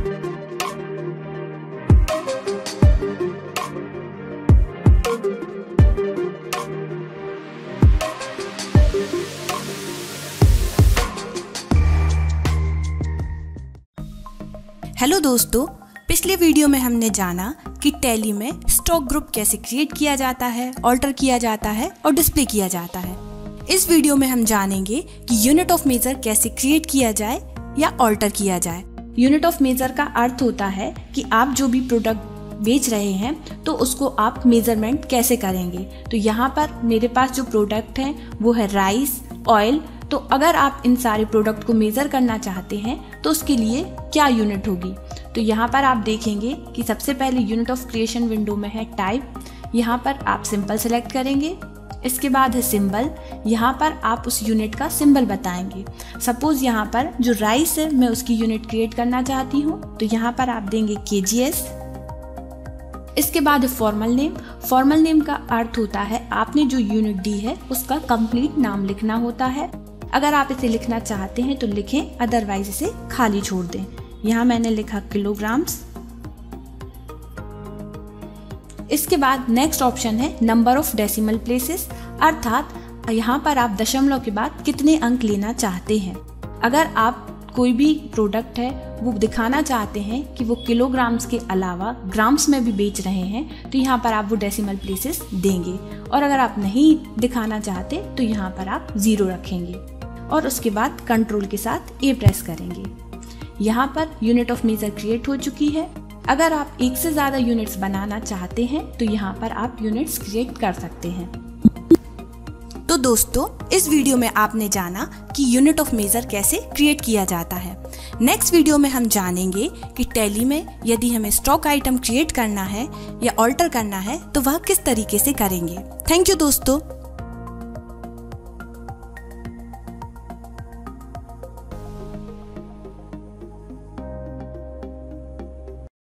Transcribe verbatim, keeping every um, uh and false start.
Hello दोस्तों, पिछले video में हमने जाना कि टैली में स्टॉक ग्रुप कैसे क्रिएट किया जाता है, ऑल्टर किया जाता है और डिस्प्ले किया जाता है। इस वीडियो में हम जानेंगे कि यूनिट ऑफ मेजर कैसे क्रिएट किया जाए या ऑल्टर किया जाए। यूनिट ऑफ मेजर का अर्थ होता है कि आप जो भी प्रोडक्ट बेच रहे हैं तो उसको आप मेजरमेंट कैसे करेंगे। तो यहाँ पर मेरे पास जो प्रोडक्ट है वो है राइस, ऑयल। तो अगर आप इन सारे प्रोडक्ट को मेजर करना चाहते हैं तो उसके लिए क्या यूनिट होगी। तो यहाँ पर आप देखेंगे कि सबसे पहले यूनिट ऑफ क्रिएशन विंडो में है टाइप। यहाँ पर आप सिंपल सेलेक्ट करेंगे। इसके बाद है सिंबल। यहाँ पर आप उस यूनिट का सिंबल बताएंगे। सपोज यहाँ पर जो राइस है मैं उसकी यूनिट क्रिएट करना चाहती हूँ, तो यहाँ पर आप देंगे केजीएस। इसके बाद है फॉर्मल नेम। फॉर्मल नेम का अर्थ होता है आपने जो यूनिट दी है उसका कंप्लीट नाम लिखना होता है। अगर आप इसे लिखना चाहते हैं तो लिखें, अदरवाइज इसे खाली छोड़ दें। यहाँ मैंने लिखा किलोग्राम्स। इसके बाद नेक्स्ट ऑप्शन है नंबर ऑफ डेसिमल प्लेसेस, अर्थात यहाँ पर आप दशमलव के बाद कितने अंक लेना चाहते हैं। अगर आप कोई भी प्रोडक्ट है वो दिखाना चाहते हैं कि वो किलोग्राम्स के अलावा ग्राम्स में भी बेच रहे हैं तो यहाँ पर आप वो डेसिमल प्लेसेस देंगे। और अगर आप नहीं दिखाना चाहते तो यहाँ पर आप जीरो रखेंगे और उसके बाद कंट्रोल के साथ ए प्रेस करेंगे। यहाँ per unit of major create हो चुकी है। अगर आप एक से ज्यादा यूनिट्स बनाना चाहते हैं तो यहाँ पर आप यूनिट्स क्रिएट कर सकते हैं। तो दोस्तों, इस वीडियो में आपने जाना कि यूनिट ऑफ मेजर कैसे क्रिएट किया जाता है। नेक्स्ट वीडियो में हम जानेंगे कि टैली में यदि हमें स्टॉक आइटम क्रिएट करना है या ऑल्टर करना है तो वह किस तरीके से करेंगे। थैंक यू दोस्तों।